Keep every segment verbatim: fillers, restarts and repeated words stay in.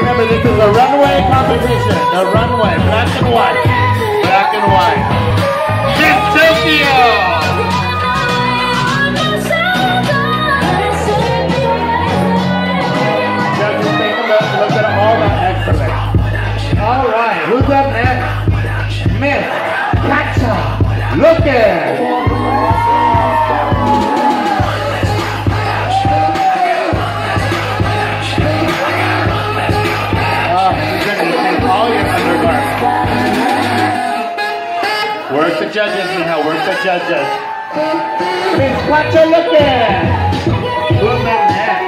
Remember, this is a runway competition. The runway, black and white. Black and white. Miss Tokyo! Just take a look. Look at all the excellent. All right, who's up next? Miss Katja Lucas. Work the judges, Miha. Work the judges. Miss Katja Lucas. Who's up next?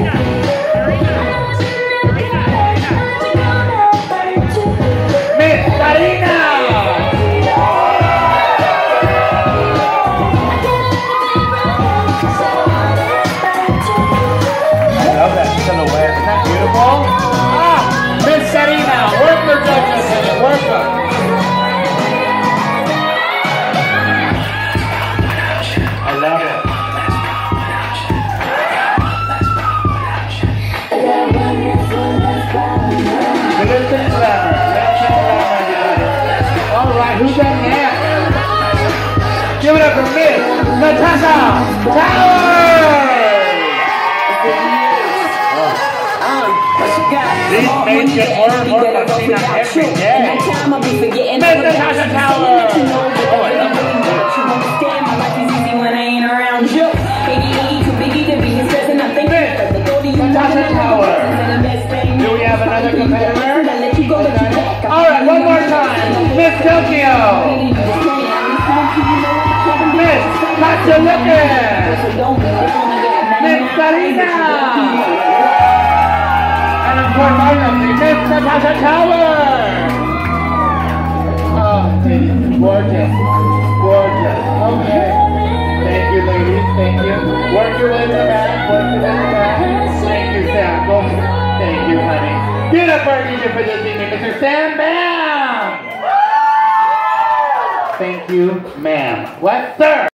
Miss Karina. I love that silhouette. Isn't that beautiful? Ah, Miss Karina. Work the judges. Work them. I love it. Glitz and glamour. Glitz and glamour. All right, who's up next? Give it up for Miss Natasha Towers. These men get more and more Latina every day. Miss Natasha Towers. Oh, I love it. Natasha Towers. Do we have another competitor? Alright, one more time. Miss Tokyo. Miss Katja Lucas. Miss Karina. And of course, finally, Miss Natasha Towers. Oh, gorgeous. Gorgeous. Okay. Thank you, ladies. Thank you. Work your way to the back. Work your way to the back. Thank you, Sam. Go. Thank you, honey. Get up, Bernie, for this evening, Mister Sam Bam. Thank you, ma'am. What, sir?